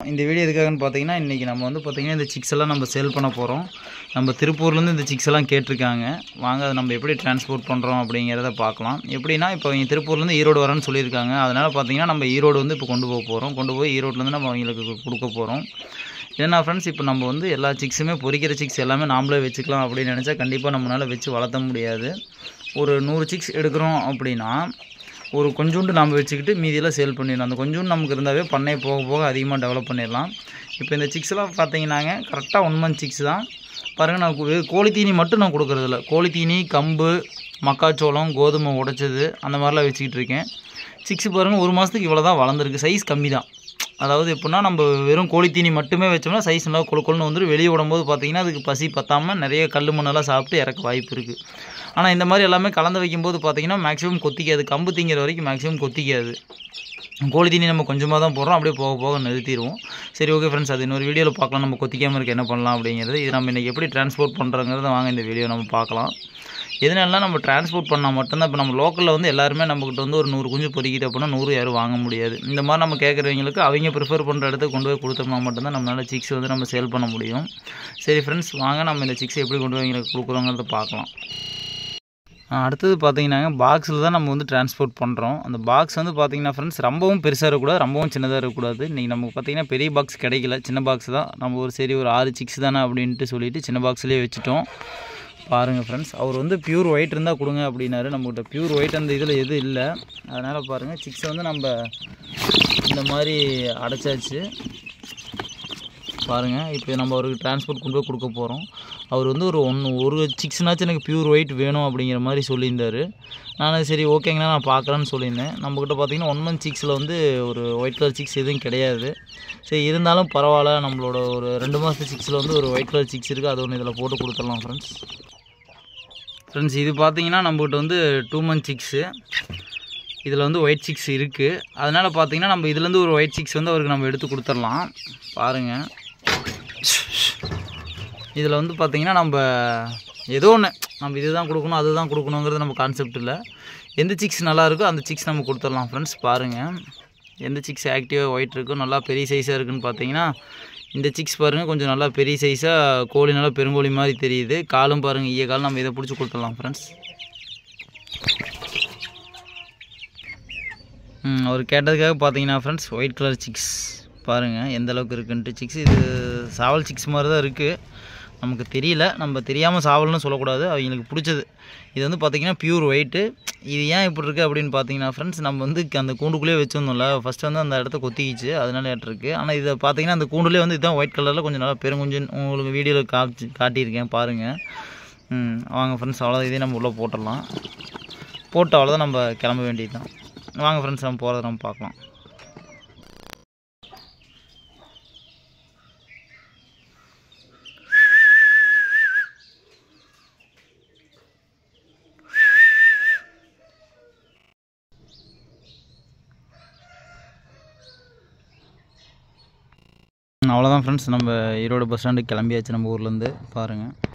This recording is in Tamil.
இந்த வீடியோ எதுக்காகன்னு பார்த்தீங்கன்னா, இன்றைக்கி நம்ம வந்து பார்த்திங்கன்னா இந்த சிக்ஸ் எல்லாம் நம்ம சேல் பண்ண போகிறோம். நம்ம திருப்பூர்லேருந்து இந்த சிக்ஸ் எல்லாம் கேட்டிருக்காங்க. வாங்க அதை நம்ம எப்படி டிரான்ஸ்போர்ட் பண்ணுறோம் அப்படிங்கிறத பார்க்கலாம். எப்படின்னா, இப்போ இங்கே திருப்பூர்லேருந்து ஈரோடு வரேன்னு சொல்லியிருக்காங்க. அதனால் பார்த்திங்கன்னா நம்ம ஈரோடு வந்து இப்போ கொண்டு போக போகிறோம். கொண்டு போய் ஈரோட்லேருந்து நம்ம அவங்களுக்கு கொடுக்க போகிறோம். ஏன்னா ஃப்ரெண்ட்ஸ், இப்போ நம்ம வந்து எல்லா சிக்ஸுமே பொரிக்கிற சிக்ஸ் எல்லாமே நாமளே வச்சுக்கலாம் அப்படின்னு நினச்சா கண்டிப்பாக நம்மளால் வச்சு வளர்த்த முடியாது. ஒரு 100 சிக்ஸ் எடுக்கிறோம் அப்படின்னா ஒரு கொஞ்சோண்டு நம்ம வச்சுக்கிட்டு மீதியெல்லாம் சேல் பண்ணிடலாம். அந்த கொஞ்சோண்டு நமக்கு இருந்தாவே பண்ணை போக போக அதிகமாக டெவலப் பண்ணிடலாம். இப்போ இந்த சிக்ஸ்லாம் பார்த்தீங்கன்னாங்க கரெக்டாக 1 மந்த் சிக்ஸ் தான். பாருங்கள், நான் கோழி தீனி மட்டும் நான் கொடுக்குறதில்ல. கோழி தீனி, கம்பு, மக்காச்சோளம், கோதுமை உடைச்சது அந்த மாதிரிலாம் வச்சுக்கிட்டு இருக்கேன். சிக்ஸ் பாருங்கள், 1 மாதத்துக்கு இவ்வளோ தான் வளர்ந்துருக்கு. சைஸ் கம்மி தான். அதாவது எப்படின்னா, நம்ம வெறும் கோழி தீனி மட்டுமே வச்சோம்னா சைஸ் நல்லா கொழுன்னு வந்துடும். வெளியே விடும்போது பார்த்திங்கன்னா அதுக்கு பசி பத்தாமல் நிறைய கல் மண்ணெல்லாம் சாப்பிட்டு இறக்க வாய்ப்பு இருக்குது. ஆனால் இந்த மாதிரி எல்லாமே கலந்து வைக்கும்போது பார்த்திங்கன்னா மேக்ஸிமம் கொத்திக்காது. கம்பு திங்கிற வரைக்கும் மேக்ஸிமம் கொத்திக்காது. கோழி தீனி நம்ம கொஞ்சமாக தான் போடுறோம், அப்படியே போக போக நிறுத்திடுவோம். சரி, ஓகே ஃப்ரெண்ட்ஸ், அது இன்னொரு வீடியோவில் பார்க்கலாம். நம்ம கொத்திக்காமல் இருக்க என்ன பண்ணலாம் அப்படிங்கிறது. இது நம்ம இன்றைக்கி எப்படி டிரான்ஸ்போர்ட் பண்ணுறோங்கிறத வாங்க இந்த வீடியோ நம்ம பார்க்கலாம். எதனால நம்ம டிரான்ஸ்போர்ட் பண்ணால் மட்டும்தான். இப்போ நம்ம லோக்கலில் வந்து எல்லாருமே நம்மக்கிட்ட வந்து ஒரு 100 குஞ்சு பொறிக்கிட்டு அப்படின்னா 100 யாரும் வாங்க முடியாது. இந்த மாதிரி நம்ம கேட்குறவங்களுக்கு அவங்க ப்ரிஃபர் பண்ணுற இடத்துக்கு கொண்டு போய் கொடுத்தோம்னா மட்டும்தான் நம்மளால் சிக்ஸ் வந்து நம்ம சேல் பண்ண முடியும். சரி ஃப்ரெண்ட்ஸ், வாங்க நம்ம இந்த சிக்ஸ் எப்படி கொண்டு போய் அவங்களுக்கு கொடுக்குறோங்கிறத பார்க்கலாம். அடுத்தது பார்த்தீங்கன்னாங்க, பாக்ஸில் தான் நம்ம வந்து டிரான்ஸ்போர்ட் பண்ணுறோம். அந்த பாக்ஸ் வந்து பார்த்திங்கன்னா ஃப்ரெண்ட்ஸ், ரொம்பவும் பெருசாக இருக்கக்கூடாது, ரொம்பவும் சின்னதாக இருக்கக்கூடாது. இன்றைக்கி நமக்கு பார்த்திங்கன்னா பெரிய பாக்ஸ் கிடைக்கல, சின்ன பாக்ஸ் தான். நம்ம ஒரு 6 சிக்ஸ் தானே அப்படின்ட்டு சொல்லிவிட்டு சின்ன பாக்ஸ்லேயே வச்சுட்டோம். பாருங்கள் ஃப்ரெண்ட்ஸ், அவர் வந்து பியூர் ஒயிட் இருந்தால் கொடுங்க அப்படின்னாரு. நம்மகிட்ட பியூர் ஒயிட் அந்த இதில் எதுவும் இல்லை. அதனால் பாருங்கள், சிக்ஸை வந்து நம்ம இந்த மாதிரி அடைச்சாச்சு. பாருங்கள், இப்போ நம்ம அவருக்கு டிரான்ஸ்போர்ட் கொண்டு போய் கொடுக்க போகிறோம். அவர் வந்து ஒரு சிக்ஸ்னாச்சும் எனக்கு பியூர் ஒயிட் வேணும் அப்படிங்கிற மாதிரி சொல்லியிருந்தார். நான் சரி ஓகேங்கண்ணா, நான் பார்க்குறேன்னு சொல்லியிருந்தேன். நம்மக்கிட்ட பார்த்திங்கன்னா 1 மந்த் சிக்ஸில் வந்து ஒரு ஒயிட் கலர் சிக்ஸ் எதுவும் கிடையாது. சரி, இருந்தாலும் பரவாயில்ல, நம்மளோட ஒரு 2 மாதத்து சிக்ஸில் வந்து ஒரு ஒயிட் கலர் சிக்ஸ் இருக்குது. அது ஒன்று இதில் போட்டு கொடுத்துடலாம் ஃப்ரெண்ட்ஸ். இது பார்த்திங்கன்னா நம்மக்கிட்ட வந்து 2 மந்த் சிக்ஸு. இதில் வந்து ஒயிட் சிக்ஸ் இருக்குது. அதனால் பார்த்திங்கன்னா நம்ம இதுலேருந்து ஒரு ஒயிட் சிக்ஸ் வந்து அவருக்கு நம்ம எடுத்து கொடுத்துடலாம். பாருங்கள், இதில் வந்து பார்த்திங்கன்னா நம்ம ஏதோ ஒன்று நம்ம இது தான் கொடுக்கணும் அது தான் கொடுக்கணுங்கிறது நம்ம கான்செப்ட் இல்லை. எந்த சிக்ஸ் நல்லா இருக்கோ அந்த சிக்ஸ் நம்ம கொடுத்துடலாம் ஃப்ரெண்ட்ஸ். பாருங்கள், எந்த சிக்ஸ் ஆக்டிவாக ஒயிட் இருக்கும், நல்லா பெரிய சைஸாக இருக்குதுன்னு பார்த்தீங்கன்னா இந்த சிக்ஸ் பாருங்கள், கொஞ்சம் நல்லா பெரிய சைஸாக கோழி, நல்லா பெருங்கோழி மாதிரி தெரியுது. காலும் பாருங்கள், ஈய கால். நம்ம இதை பிடிச்சி கொடுத்துடலாம் ஃப்ரெண்ட்ஸ். அவர் கேட்டதுக்காக பார்த்தீங்கன்னா ஃப்ரெண்ட்ஸ், ஒயிட் கலர் சிக்ஸ் பாருங்கள் எந்த அளவுக்கு இருக்குன்ட்டு. சிக்ஸ் இது சாவல் சிக்ஸ் மாதிரி தான் இருக்குது. நமக்கு தெரியல, நம்ம தெரியாமல் சாவல்னு சொல்லக்கூடாது, அவங்களுக்கு பிடிச்சது. இது வந்து பார்த்திங்கன்னா பியூர் ஒயிட்டு. இது ஏன் இப்படி இருக்குது அப்படின்னு பார்த்தீங்கன்னா ஃப்ரெண்ட்ஸ், நம்ம வந்து அந்த கூண்டுக்குள்ளேயே வச்சுருந்தோம்ல, ஃபஸ்ட்டு வந்து அந்த இடத்த கொத்திக்கிச்சு, அதனால ஏற்றிருக்கு. ஆனால் இதை பார்த்திங்கன்னா அந்த கூண்டுலேயே வந்து இதுதான் ஒயிட் கலரில் கொஞ்சம் நல்லா பெருங்குஞ்சு உங்களுக்கு வீடியோவில் காட்டியிருக்கேன் பாருங்கள். வாங்க ஃப்ரெண்ட்ஸ், அவ்வளோதான். இதே நம்ம உள்ளே போட்டுடலாம். போட்டு அவ்வளோதான், நம்ம கிளம்ப வேண்டியது தான். வாங்க ஃப்ரெண்ட்ஸ், நம்ம போகிறத நம்ம பார்க்கலாம். அவ்வளோதான் ஃப்ரெண்ட்ஸ், நம்ம ஈரோடு பஸ் ஸ்டாண்டுக்கு கிளம்பியாச்சு நம்ம ஊர்லேருந்து. பாருங்கள்,